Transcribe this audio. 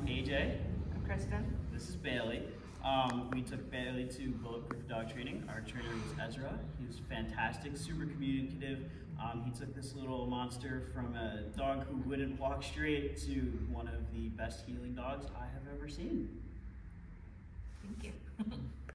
AJ. I'm Kristen. This is Bailey. We took Bailey to Bulletproof Dog Training. Our trainer was Ezra. He was fantastic, super communicative. He took this little monster from a dog who wouldn't walk straight to one of the best healing dogs I have ever seen. Thank you.